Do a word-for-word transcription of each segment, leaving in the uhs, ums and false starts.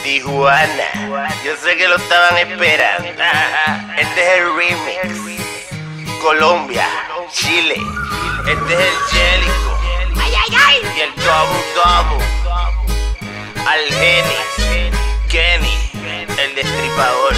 Tijuana. Yo sé que lo estaban esperando. Este es el remix. Colombia, Chile. Este es el Jelico. Ay, ay, ay. Y el Tomu Tomu. Algenis, Kenny, el destripador.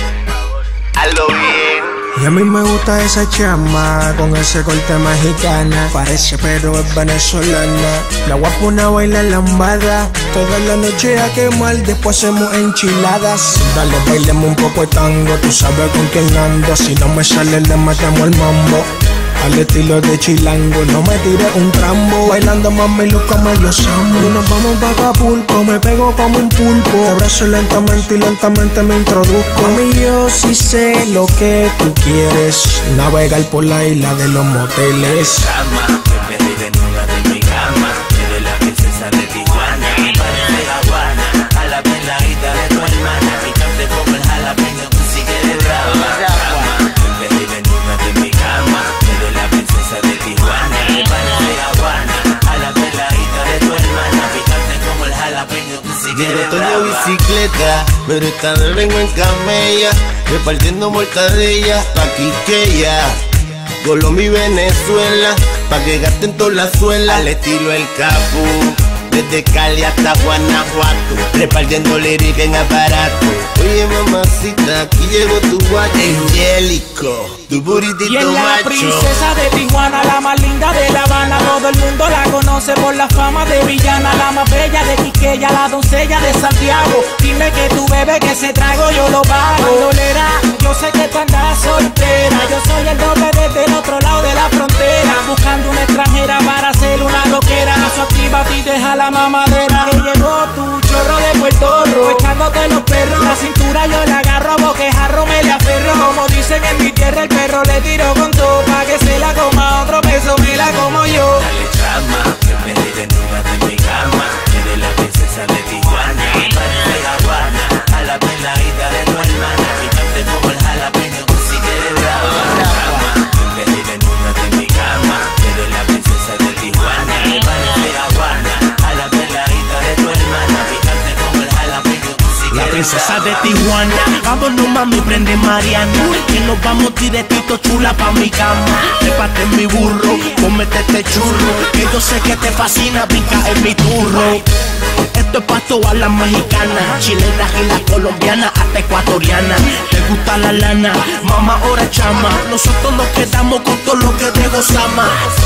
Hazlo bien. Y a mí me gusta esa chama con ese corte mexicana. Parece pero es venezolana. La voy a poner a bailar lambada toda la noche a quemar, después hacemos enchiladas. Dale, bailemos un poco de tango, tú sabes con quién ando. Si no me sale le matamos el mambo. Al estilo de chilango, no me tire un trambo. Bailando mami lo como los amo. Y nos vamos pa' Acapulco, me pego como un pulpo. Te abrazo lentamente y lentamente me introduzco. Mami, yo sí sé lo que tú quieres, navegar por la isla de los moteles. Cama, que me desnuda de mi cama. Eres la princesa de Tijuana. Me parece Habana, a la peladita de tu hermana. Picante como el jalapeño, tú sí que eres brava. Cama, que me desnuda de mi cama. Eres la princesa de Tijuana. Me parece Habana, a la peladita de tu hermana. Picante como el jalapeño, tú sí que eres brava. Llego bicicleta, pero esta vez vengo en camella, repartiendo mortadillas pa' Quiqueya, Colombia y Venezuela, pa' que gasten todas las suelas. Al estilo el Capu, desde Cali hasta Guanajuato, repartiendo lírica en aparato. Oye mamacita, aquí llegó tu guacho, Angélico, tu buritito y es la macho. princesa de Tijuana, la más linda de La Habana. Todo el mundo la conoce por la fama de villana. La más bella de Quiqueya, la doncella de Santiago. Dime que tu bebé que se trago yo lo pago. Bandolera, yo sé que tú andas soltera. Yo soy el doble desde el otro lado de la frontera, buscando una extranjera para hacer una loquera. Eso activa y deja la mamadera. Que llegó tu chorro de Puerto Rico, echándote los perros. La cintura yo la agarro, boquejarro me le aferro. Como dicen en mi tierra, el perro le tiro con todo, pa' que se la coma otro peso, me la como yo. Dale chama, que me desnuda de mi cama. Eres la princesa de Tijuana. Me parece Habana, a la peladita de tu hermana. Picante como el jalapeño, tú sí que eres brava. Chama, que me desnuda de mi cama. Eres la princesa de Tijuana. Me parece Habana, a la peladita de tu hermana. Picante como el jalapeño, tú sí que La eres princesa brava. de Tijuana, vámonos mami, prende Mariana. Que nos vamos directito chula pa' mi cama. Trépate en mi burro, cómete este churro. Que yo sé que te fascina, brinca en mi turro. Esto es pa' todas las mexicanas, chilenas y las colombianas, hasta ecuatorianas. Te gusta la lana, mamá ahora chama. Nosotros nos quedamos con todo lo que te gozamos.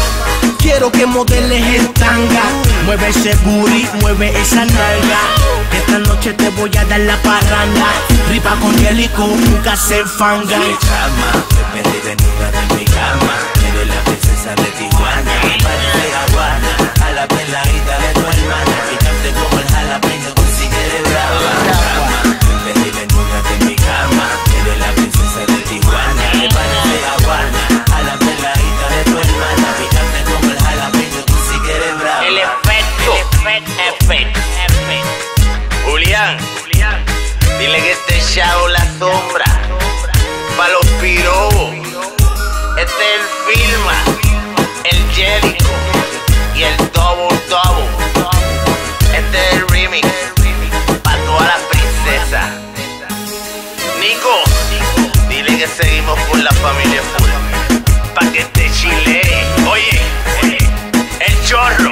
Quiero que modeles en tanga, mueve ese booty, mueve esa nalga. Esta noche te voy a dar la parranda. Ripa con Jelico, nunca se enfanga. Dale chama, que me desnuda de mi cama. Eres la princesa de Tijuana. Me parece Habana, a la peladita de tu hermana. Picante como el jalapeño, tú sí que eres brava. Chama, que me desnuda de mi cama. Eres la princesa de Tijuana. Me parece Habana, a la peladita de tu hermana. Picante como el jalapeño, tú sí que eres brava. El efecto, efecto, efecto. Julián, dile que este chavo la sombra pa' los pirobos. Este es el Filma, el Jelico y el Double Double. Este es el remix pa' todas las princesas. Nico, dile que seguimos con la familia full pa' que te chile. Oye, el chorro.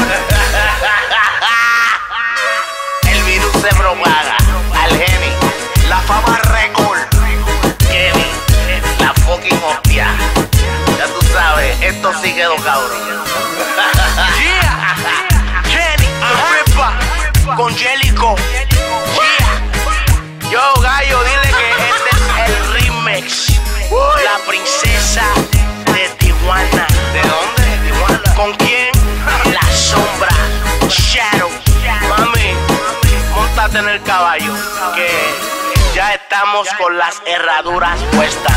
El virus se propaga. Algenis, la fama record. Kenny, la fucking hostia. Ya tú sabes, esto sí quedó cabrón. Yeah, Kenny, the Ripper, con Jelico. Yeah. Yo, gallo, dile que este es el remix. La princesa de Tijuana. ¿De dónde? ¿De Tijuana? ¿Con quién? La sombra, Shadow. Mami, montate en el caballo, que ya estamos con las herraduras puestas.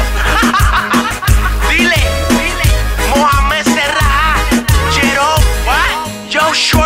Dile, Mohamed Serra, Jerome, Joshua.